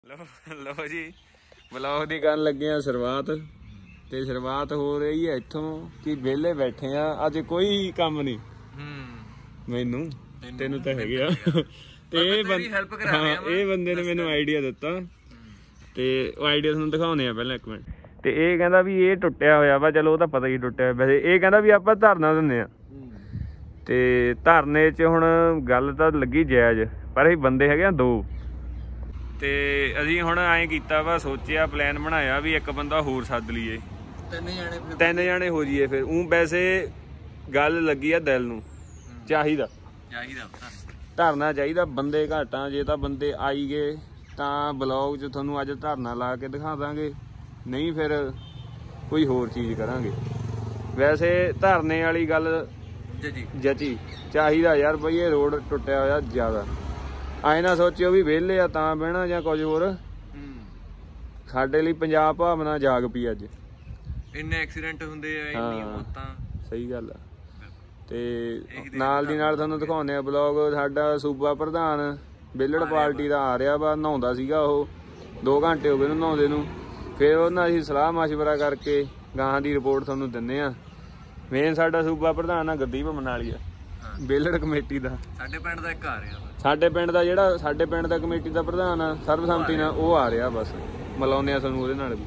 ਲੋ ਜੀ ਵਲੌਗ ਦੀ ਕਰਨ ਲੱਗੇ ਆ ਸ਼ੁਰੂਆਤ ਤੇ ਸ਼ੁਰੂਆਤ ਹੋ ਰਹੀ ਹੈ ਇੱਥੋਂ ਕਿ ਵਿਹਲੇ ਬੈਠੇ ਆ ਅੱਜ ਕੋਈ ਕੰਮ ਨਹੀਂ ਮੈਨੂੰ ਤੈਨੂੰ ਤਾਂ ਹੈਗੇ ਆ ਤੇ ਇਹ ਬੰਦੇ ਨੇ ਮੈਨੂੰ ਆਈਡੀਆ ਦਿੱਤਾ ਤੇ ਉਹ ਆਈਡੀਆ ਤੁਹਾਨੂੰ ਦਿਖਾਉਂਦੇ ਆ ਪਹਿਲਾਂ ਇੱਕ ਮਿੰਟ। ਤੇ ਇਹ ਕਹਿੰਦਾ ਵੀ ਇਹ ਟੁੱਟਿਆ ਹੋਇਆ ਵਾ, ਚਲੋ ਉਹ ਤਾਂ ਪਤਾ ਹੀ ਟੁੱਟਿਆ ਵੈਸੇ। ਇਹ ਕਹਿੰਦਾ ਵੀ ਆਪਾਂ ਧਰਨਾ ਦਿੰਦੇ ਆ ਤੇ ਧਰਨੇ 'ਚ ਹੁਣ ਗੱਲ ਤਾਂ ਲੱਗੀ ਜਾਇਜ਼, ਪਰ ਅਸੀਂ ਬੰਦੇ ਹੈਗੇ ਆ 2 ਤੇ ਅਸੀਂ ਹੁਣ ਐਂ ਕੀਤਾ ਵਾ, ਸੋਚਿਆ ਪਲਾਨ ਬਣਾਇਆ ਵੀ ਇੱਕ ਬੰਦਾ ਹੋਰ ਸੱਦ ਲਈਏ, 3 ਜਾਣੇ ਹੋ ਜਾਈਏ। ਫਿਰ ਉਹ ਵੈਸੇ ਗੱਲ ਲੱਗੀ ਆ ਦਿਲ ਨੂੰ, ਚਾਹੀਦਾ ਧਰਨਾ ਚਾਹੀਦਾ। ਬੰਦੇ ਘੱਟ ਆ, ਜੇ ਤਾਂ ਬੰਦੇ ਆਈ ਗਏ ਤਾਂ ਬਲੌਗ 'ਚ ਤੁਹਾਨੂੰ ਅੱਜ ਧਰਨਾ ਲਾ ਕੇ ਦਿਖਾ ਦਾਂਗੇ, ਨਹੀਂ ਫਿਰ ਕੋਈ ਹੋਰ ਚੀਜ਼ ਕਰਾਂਗੇ। ਵੈਸੇ ਧਰਨੇ ਵਾਲੀ ਗੱਲ ਜਚੀ, ਚਾਹੀਦਾ ਯਾਰ ਬਈ। ਇਹ ਰੋਡ ਟੁੱਟਿਆ ਹੋਇਆ ਜ਼ਿਆਦਾ, ਐਂ ਨਾ ਸੋਚਿਓ ਵੀ ਵਿਹਲੇ ਆ ਤਾਂ ਬਹਿਣਾ ਜਾਂ ਕੁਝ ਹੋਰ। ਸਾਡੇ ਲਈ ਪੰਜਾਬ ਭਾਵਨਾ ਜਾਗ ਪਈ ਅੱਜ, ਇੰਨੇ ਐਕਸੀਡੈਂਟ ਹੁੰਦੇ ਆ, ਇੰਨੀ ਮੌਤਾਂ। ਸਹੀ ਗੱਲ ਆ। ਤੇ ਨਾਲ ਦੀ ਨਾਲ ਤੁਹਾਨੂੰ ਦਿਖਾਉਂਦੇ ਆ ਬਲੌਗ। ਸਾਡਾ ਸੂਬਾ ਪ੍ਰਧਾਨ ਵਿਹਲੜ ਪਾਰਟੀ ਦਾ ਆ ਰਿਹਾ ਵਾ, ਨਹਾਉਂਦਾ ਸੀਗਾ ਉਹ, 2 ਘੰਟੇ ਹੋ ਗਏ ਉਹਨੂੰ ਨਹਾਉਂਦੇ ਨੂੰ। ਫਿਰ ਉਹਨਾਂ ਅਸੀਂ ਸਲਾਹ ਮਸ਼ਵਰਾ ਕਰਕੇ ਗਾਹਾਂ ਦੀ ਰਿਪੋਰਟ ਤੁਹਾਨੂੰ ਦਿੰਦੇ ਆ। ਮੇਨ ਸਾਡਾ ਸੂਬਾ ਪ੍ਰਧਾਨ ਆ ਗੁਰਦੀਪ ਮਨਾਲੀ ਆ, ਵਿਹਲੜ ਕਮੇਟੀ ਦਾ। ਸਾਡੇ ਪਿੰਡ ਦਾ ਇੱਕ ਆ ਰਿਹਾ, ਸਾਡੇ ਪਿੰਡ ਦਾ ਜਿਹੜਾ ਸਾਡੇ ਪਿੰਡ ਦਾ ਕਮੇਟੀ ਦਾ ਪ੍ਰਧਾਨ ਆ ਸਰਬਸੰਮਤੀ ਨਾਲ, ਉਹ ਆ ਰਿਹਾ। ਬਸ ਮਿਲਾਉਂਦੇ ਆ ਤੁਹਾਨੂੰ ਉਹਦੇ ਨਾਲ ਵੀ।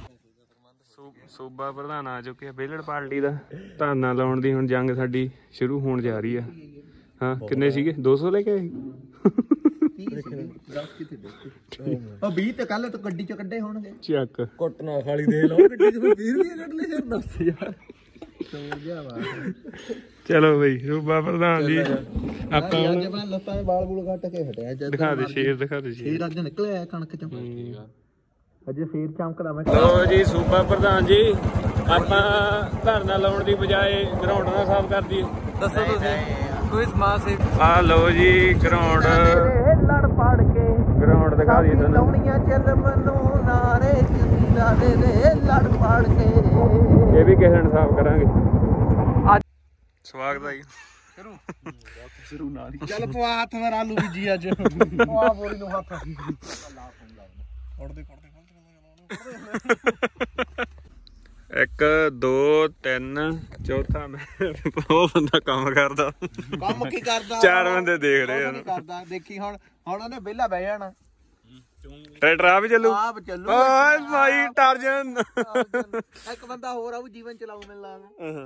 ਸੂਬਾ ਪ੍ਰਧਾਨ ਆ ਚੁੱਕਿਆ ਵਿਹਲੜ ਪਾਰਟੀ ਦਾ। ਧਰਨਾ ਲਾਉਣ ਦੀ ਹੁਣ ਜੰਗ ਸਾਡੀ ਸ਼ੁਰੂ ਹੋਣ ਜਾ ਰਹੀ ਆ। ਹਾਂ ਕਿੰਨੇ ਸੀਗੇ? 200 ਲੈ ਕੇ ਆਏ 20 ਤੇ ਕੱਲ ਤੋਂ ਗੱਡੀ ਚ ਕੱਢੇ ਹੋਣਗੇ। ਚੱਕ ਕੁੱਟਣਾ ਖਾਲੀ ਦੇ ਲਓ ਗੱਡੀ ਚ 20 ਰੁਪਏ ਕੱਢ ਲੈ। ਫਿਰ ਦੱਸ ਯਾਰ ਚਲੋ ਬਈ ਸੂਬਾ ਪ੍ਰਧਾਨ ਜੀ ਆਪਾਂ ਲੱਤਾਂ ਦੇ ਵਾਲ ਬੂਲ ਕੱਟ ਕੇ ਹਟਿਆ। ਦਿਖਾ ਦੇ ਸ਼ੇਰ, ਦਿਖਾ ਦੇ ਸ਼ੇਰ ਅੱਜ ਨਿਕਲਿਆ ਕਣਕ ਚੋਂ, ਅਜੇ ਫੇਰ ਚਮਕਦਾ। ਮੈਂ ਲੋ ਜੀ ਸੂਬਾ ਪ੍ਰਧਾਨ ਜੀ, ਆਪਾਂ ਧਰਨਾ ਲਾਉਣ ਦੀ ਬਜਾਏ ਗਰਾਊਂਡ ਨਾਲ ਸਾਫ਼ ਕਰ ਦਈਏ। ਦੱਸੋ ਤੁਸੀਂ ਕੋਈ ਸਮਾਜ ਸੇ। ਆ ਲੋ ਜੀ ਗਰਾਊਂਡ, ਲੜ ਪੜ ਕੇ ਗਰਾਊਂਡ ਦਿਖਾ ਦਈਏ ਤੁਹਾਨੂੰ। ਲਾਉਣੀਆਂ ਚੱਲ ਮਨੂੰ ਨਾਰੇ ਜਿੰਦਾ ਦੇ ਲੜ ਪੜ ਕੇ। ਇਹ ਵੀ ਕਿਸੇ ਦਿਨ ਸਾਫ਼ ਕਰਾਂਗੇ। ਸਵਾਗਤ ਹੈ ਜੀ। ਸ਼ੁਰੂ ਨਾਲ ਹੀ ਚੱਲ ਪਵਾ ਹੱਥ ਨਾਲ ਆਲੂ ਬੀਜੀ ਅੱਜ। ਪਵਾ ਬੋਰੀ ਨੂੰ ਹੱਥ ਖੋੜਦੇ 1 2 3 ਚੌਥਾ ਮੈਂ ਉਹ ਬੰਦਾ ਕੰਮ ਕਰਦਾ। ਕੰਮ ਕੀ ਕਰਦਾ? 4 ਬੰਦੇ ਦੇਖ ਰਹੇ ਆ। ਕਰਦਾ ਦੇਖੀ ਹੁਣ ਉਹਨੇ ਵਿਹਲਾ ਬਹਿ ਜਾਣਾ। ਟਰੈਕਟਰ ਆ ਵੀ ਚੱਲੂ। ਓਏ ਭਾਈ ਟਰਜਨ। ਇੱਕ ਬੰਦਾ ਹੋਰ ਆਊ ਜੀਵਨ ਚਲਾਊ ਮੈਨੂੰ ਲੱਗਦਾ।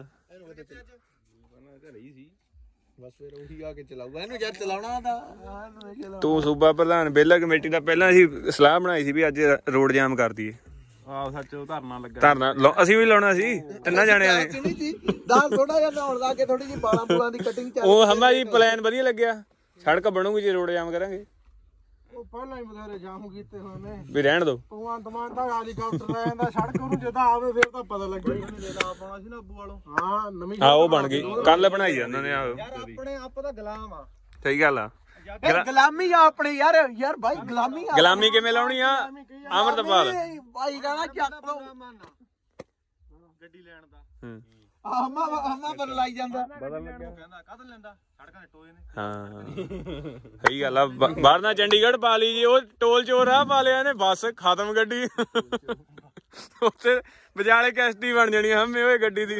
ਬਸ ਫਿਰ ਉਹੀ ਆ ਕੇ ਚਲਾਊਗਾ ਇਹਨੂੰ, ਜਦ ਚਲਾਉਣਾ ਤਾਂ। ਤੂੰ ਸੂਬਾ ਪ੍ਰਧਾਨ ਵਿਹਲੜ ਕਮੇਟੀ ਦਾ, ਪਹਿਲਾਂ ਅਸੀਂ ਸਲਾਹ ਬਣਾਈ ਸੀ ਵੀ ਅੱਜ ਰੋਡ ਜਾਮ ਕਰ ਦਈਏ। ਆਹ ਸੱਚ ਧਰਨਾ ਲੱਗਾ, ਧਰਨਾ ਅਸੀਂ ਵੀ ਲਾਉਣਾ ਸੀ 3 ਜਾਣਿਆਂ ਨੇ। ਦਾਲ ਥੋੜਾ ਜਿਹਾ ਨਹਾਉਣ ਲਾ ਕੇ ਥੋੜੀ ਜਿਹੀ ਬਾਲਾਂ ਬੂਲਾਂ ਦੀ ਕਟਿੰਗ ਚੱਲ। ਉਹ ਹਮਾ ਜੀ ਪਲਾਨ ਵਧੀਆ ਲੱਗਿਆ। ਸੜਕ ਬਣੂਗੀ ਜੇ ਰੋਡ ਜਾਮ ਕਰਾਂਗੇ। ਉਹ ਪਹਿਲਾਂ ਹੀ ਬਥੇਰੇ ਜਾਮ ਕੀਤੇ ਹੋਏ ਨੇ ਵੀ ਰਹਿਣ ਦੋ। ਭਗਵੰਤ ਮਾਨ ਤਾਂ ਹੈਲੀਕਾਪਟਰ ਲੈ ਜਾਂਦਾ ਸੜਕ ਨੂੰ, ਜੇ ਤਾਂ ਆਵੇ ਫਿਰ ਤਾਂ ਪਤਾ ਲੱਗੇ। ਪਾਉਣਾ ਸੀ ਨਾ ਅੱਬੂ ਵਾਲੋਂ। ਹਾਂ ਨਵੀਂ ਉਹ ਬਣ ਗਈ, ਕੱਲ ਬਣਾਈ ਉਹਨਾਂ ਨੇ। ਆਪਣੇ ਆਪ ਦਾ ਗੁਲਾਮ ਆ। ਸਹੀ ਗੱਲ ਆ। ਗੁਲਾਮੀ ਆ ਆਪਣੀ ਯਾਰ। ਯਾਰ ਭਾਈ ਗੁਲਾਮੀ ਆ। ਗੁਲਾਮੀ ਕਿਵੇਂ ਲਾਉਣੀ ਆ? ਅਮਰਤਪਾਲ ਭਾਈ ਕਹਿੰਦਾ ਚੱਕ ਲੋ ਗੱਡੀ ਲੈਣ ਦਾ। ਆਮਾ ਬਦਲਾਈ ਜਾਂਦਾ। ਬਦਲ ਲੱਗਿਆ ਕਹਿੰਦਾ ਕਦ ਲੈਂਦਾ, ਸੜਕਾਂ ਦੇ ਟੋਏ ਨੇ। ਹਾਂ ਸਹੀ ਗੱਲ ਆ। ਬਾਹਰ ਨਾ ਚੰਡੀਗੜ੍ਹ ਪਾ ਲਈ ਜੀ, ਉਹ ਟੋਲ ਚੋਰ ਆ ਪਾ ਲਿਆ ਨੇ, ਬਸ ਖਤਮ ਗੱਡੀ। ਉੱਥੇ ਵਿਚਾਲੇ ਕੈਸਟੀ ਬਣ ਜਾਣੀ ਹਮੇ ਓਏ ਗੱਡੀ ਦੀ।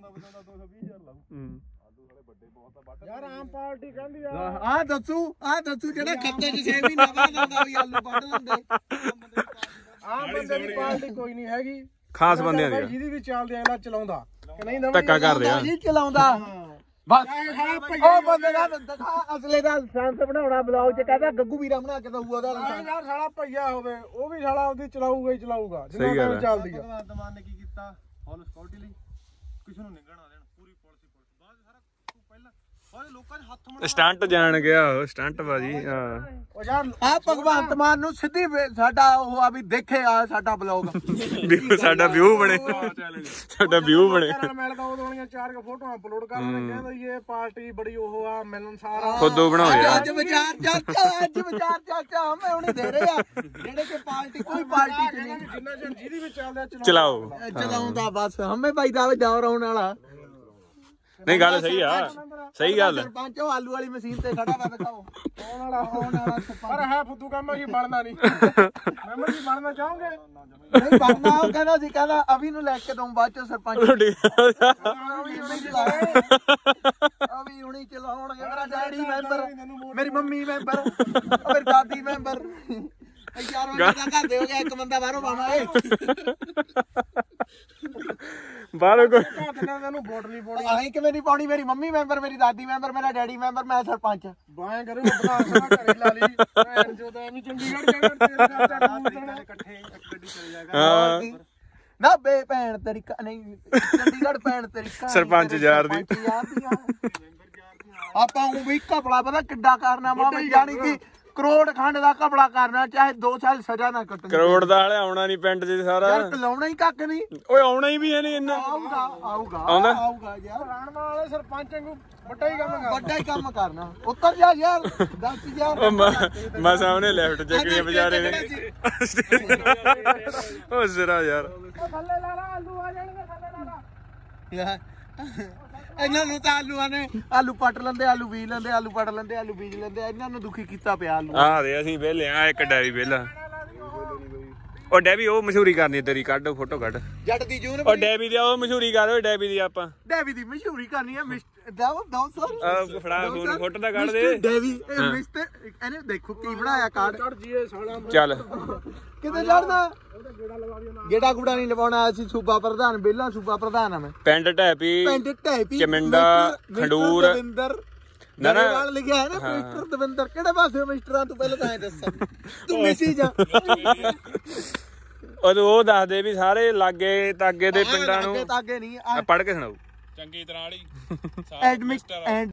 ਯਾਰ ਆਮ ਪਾਰਟੀ ਕਹਿੰਦੀ ਆ ਆ ਦੱਸੂ ਜਿਹੜਾ ਖੱਤੇ ਚ 6 ਮਹੀਨੇ ਬਾਅਦ ਆਉਂਦਾ ਵੀ ਆਲੂ ਵੱਢ ਲੈਂਦੇ। ਆਮ ਬੰਦੇ ਦੀ ਪਾਰਟੀ ਕੋਈ ਨਹੀਂ ਹੈਗੀ, ਖਾਸ ਬੰਦਿਆਂ ਦੀ ਜਿਹਦੀ ਵੀ ਚੱਲਦੇ ਅਗਲਾ ਚਲਾਉਂਦਾ ਕਿ ਨਹੀਂ। ਧੱਕਾ ਕਰਦੇ ਆ ਨਹੀਂ ਚਲਾਉਂਦਾ ਬਸ। ਉਹ ਬੰਦੇ ਦਾ ਦਿਖਾ ਅਸਲੇ ਦਾ ਲਾਇਸੈਂਸ ਬਣਾਉਣਾ ਬਲੌਗ ਚ, ਕਹਿੰਦਾ ਗੱਗੂ ਵੀਰਾ ਬਣਾ ਕੇ ਦਊ ਉਹਦਾ ਲਾਇਸੈਂਸ। ਯਾਰ ਸਾਲਾ ਭਈਆ ਹੋਵੇ ਉਹ ਵੀ ਸਾਲਾ ਉਹਦੀ ਚਲਾਊਗਾ ਹੀ ਚਲਾਊਗਾ ਜਿੰਨਾ ਟਾਈਮ ਚੱਲਦੀ ਆ। ਭਗਵੰਤ ਨੇ ਕੀ ਕੀਤਾ, ਫੁੱਲ ਸਿਕਿਉਰਿਟੀ ਲਈ ਕਿਸੇ ਨੂੰ ਨਿਗਣਾ ਦੇਣ, ਪੂਰੀ ਪੁਲਿਸ ਬਾਅਦ ਸਾਰਾ ਤੂੰ ਪਹਿਲਾਂ ਸਾਰੇ ਲੋਕਾਂ ਦੇ ਹੱਥ ਸਟੰਟ ਜਾਣ ਗਿਆ। ਉਹ ਸਟੰਟ ਬਾਜੀ। ਹਾਂ ਉਹ ਯਾਰ ਆ ਭਗਵੰਤ ਮਾਨ ਨੂੰ ਸਿੱਧੀ ਸਾਡਾ ਉਹ ਆ ਵੀ ਦੇਖੇ ਆ ਸਾਡਾ ਬਲੌਗ, ਸਾਡਾ ਵਿਊ ਬਣੇ, ਸਾਡਾ ਵਿਊ ਬਣੇ। ਮਿਲਦਾ ਉਹਦੀਆਂ 4 ਫੋਟੋਆਂ ਅਪਲੋਡ ਕਰ ਦਿੰਦੇ, ਕਹਿੰਦਾ ਇਹ ਪਾਰਟੀ ਬੜੀ ਉਹ ਆ ਮਿਲਣਸਾਰ ਆ। ਖੁਦੋਂ ਬਣਾਓ ਯਾਰ। ਅੱਜ ਵਿਚਾਰ ਚਾਚਾ ਹਮੇ ਉਹਨੇ ਦੇ ਰਹੇ ਆ ਜਿਹੜੇ ਕਿ ਪਾਰਟੀ ਕੋਈ ਪਾਰਟੀ ਚ ਨਹੀਂ, ਜਿੰਨਾ ਜਿਹਦੀ ਵੀ ਚੱਲਦਾ ਚਲਾਓ ਚਲਾਉਂਦਾ ਬਸ। ਹਮੇ ਭਾਈ ਦਾ ਦੌਰ ਆਉਣ ਵਾਲਾ। ਨਹੀਂ ਗੱਲ ਸਹੀ ਆ, ਸਹੀ ਗੱਲ। ਸਰਪੰਚ ਉਹ ਆਲੂ ਵਾਲੀ ਮਸ਼ੀਨ ਤੇ ਖੜਾ ਵਾ, ਦਿਖਾਓ ਆਉਣ ਵਾਲਾ ਪਰ ਹੈ ਫੁੱਦੂ ਕੰਮ ਅਸੀਂ ਬਣਨਾ ਨਹੀਂ। ਮੈਂਬਰ ਜੀ ਬਣਨਾ ਚਾਹੋਗੇ? ਨਹੀਂ ਬਣਨਾ। ਉਹ ਕਹਿੰਦਾ ਸੀ, ਕਹਿੰਦਾ ਅਭੀ ਨੂੰ ਲੈ ਕੇ ਦਊਂ ਬਾਅਦ ਚ ਸਰਪੰਚ। ਅਭੀ ਹੁਣੀ ਚਲਾਉਣਗੇ, ਮੇਰਾ ਡੈਡੀ ਮੈਂਬਰ, ਮੇਰੀ ਮੰਮੀ ਮੈਂਬਰ, ਮੇਰੀ ਦਾਦੀ ਮੈਂਬਰ। ਯਾਰ ਬੰਦਾ ਘਰ ਦੇ ਹੋ ਗਿਆ, ਇੱਕ ਬੰਦਾ ਬਾਹਰੋਂ ਪਾਉਣਾ ਏ। ਬਾਹਰੋਂ ਕੋਈ ਤੈਨੂੰ ਵੋਟ ਨਹੀਂ ਪਾਉਣੀ। ਅਸੀਂ ਕਿਵੇਂ ਨਹੀਂ ਪਾਉਣੀ? ਮੇਰੀ ਮੰਮੀ ਮੈਂਬਰ, ਮੇਰੀ ਦਾਦੀ ਮੈਂਬਰ, ਮੇਰਾ ਡੈਡੀ ਮੈਂਬਰ, ਮੈਂ ਸਰਪੰਚ। ਬਾਏ ਕਰੇ ਬਣਾ ਘਰੇ ਲਾ ਲਈ ਭੈਣ ਜੋ ਤਾਂ ਐਵੇਂ ਚੰਡੀਗੜ੍ਹ ਜਾਣਾ ਤੇਰੇ ਚਾਚਾ ਇਕੱਠੇ ਇੱਕ ਗੱਡੀ ਚਲੇ ਜਾਏਗਾ। ਹਾਂ ਨਾ ਬੇ ਭੈਣ ਤੇਰੀ ਨਹੀਂ, ਚੰਡੀਗੜ੍ਹ ਭੈਣ ਤੇਰੀ ਸਰਪੰਚ ਯਾਰ ਦੀ। ਆਪਾਂ ਉਹ ਵੀ ਘਪਲਾ ਪਤਾ ਕਿੱਡਾ ਕਰਨਾ ਮਾਮਾ, ਜਾਨੀ ਕਿ ਕਰੋੜ ਖੰਡ ਦਾ ਘਪਲਾ ਕਰਨਾ, ਚਾਹੇ 2 ਸਾਲ ਸਜ਼ਾ ਨਾ ਕੱਟਣੀ। ਕਰੋੜ ਦਾ ਹਲੇ ਆਉਣਾ ਨਹੀਂ ਪਿੰਡ 'ਚ ਸਾਰਾ, ਯਾਰ ਲਾਉਣਾ ਹੀ ਕੱਖ ਨਹੀਂ। ਓਏ ਆਉਣਾ ਹੀ ਵੀ ਹੈ ਨਹੀਂ ਇੰਨਾ। ਆਊਗਾ ਆਉਂਦਾ ਯਾਰ, ਰਾਣਵਾ ਵਾਲੇ ਸਰਪੰਚ ਵਾਂਗੂ ਵੱਡਾ ਹੀ ਕੰਮ ਕਰਨਾ। ਵੱਡਾ ਹੀ ਕੰਮ ਕਰਨਾ। ਉੱਤਰ ਜਾ ਯਾਰ, ਦੱਸ ਯਾਰ। ਮੈਂ ਸਾਹਮਣੇ ਲੈਫਟ ਚੱਕਣੀ ਵਿਚਾਰੇ ਨੇ। ਉਹ ਜ਼ਰਾ ਯਾਰ ਥੱਲੇ ਲਾ ਲਾ, ਆਲੂ ਆ ਜਾਣਗੇ ਥੱਲੇ ਲਾ ਲਾ। ਇਹਨਾਂ ਨੂੰ ਤਾਂ ਆਲੂਆਂ ਨੇ ਆਲੂ ਪੱਟ ਲੈਂਦੇ, ਆਲੂ ਬੀਜ ਲੈਂਦੇ, ਆਲੂ ਪੱਟ ਲੈਂਦੇ, ਆਲੂ ਬੀਜ ਲੈਂਦੇ। ਇਹਨਾਂ ਨੂੰ ਦੁਖੀ ਕੀਤਾ ਪਿਆ ਆਲੂ। ਆ ਦੇ ਅਸੀਂ ਵਿਹਲੇ ਆ, ਇੱਕ ਡੈਵੀ ਵਿਹਲਾ। ਉਹ ਡੈਵੀ ਉਹ ਮਸ਼ਹੂਰੀ ਕਰਨੀ ਤੇਰੀ, ਕੱਢ ਫੋਟੋ ਕੱਢ। ਜੱਟ ਦੀ ਜੂਨ ਉਹ ਡੈਵੀ ਦੀ ਉਹ ਮਸ਼ਹੂਰੀ ਕਰ, ਓਏ ਡੈਵੀ ਦੀ ਆਪਾਂ ਡੈਵੀ ਦੀ ਮਸ਼ਹੂਰੀ ਕਰਨੀ ਹੈ। ਦੋ ਸਰ ਫੜਾ ਫੋਨ ਫੋਟੋ ਤਾਂ ਕੱਢ ਦੇ। ਡੈਵੀ ਇਹ ਮਿਸਟਰ, ਇਹਨੇ ਦੇਖੋ ਕੀ ਬਣਾਇਆ ਕਾਰਡ। ਚੜ ਜੀਏ ਸਾਲਾ ਚੱਲ ਕਿਤੇ ਚੜਨਾ ਗੇੜਾ ਗੁੜਾ ਨਹੀਂ ਲਵਾਉਣਾ। ਅਸੀਂ ਸੂਬਾ ਪ੍ਰਧਾਨ, ਬੇਲਾ ਸੂਬਾ ਪ੍ਰਧਾਨ ਆ ਮੈਂ। ਪਿੰਡ ਢੈਪੀ, ਪਿੰਡ ਢੈਪੀ, ਚਮਿੰਡਾ, ਖੰਡੂਰ। ਦਵਿੰਦਰ ਨਾਲ ਲਿਖਿਆ ਹੈ ਨਾ, ਮਿਸਟਰ ਦਵਿੰਦਰ। ਕਿਹੜੇ ਪਾਸੇ ਮਿਸਟਰਾਂ ਤੂੰ ਪਹਿਲਾਂ ਤਾਂ ਐ ਦੱਸ, ਤੂੰ ਮਿਸੀ ਜਾ। ਉਹ ਦੱਸ ਦੇ ਵੀ ਸਾਰੇ ਲਾਗੇ ਤਾਗੇ ਦੇ ਪਿੰਡਾਂ ਨੂੰ ਤਾਗੇ ਨਹੀਂ ਪੜ੍ਹ ਕੇ ਸੁਣਾਓ ਚੰਗੀ ਤਰ੍ਹਾਂ ਵਾਲੀ। ਐਡਮਿਟ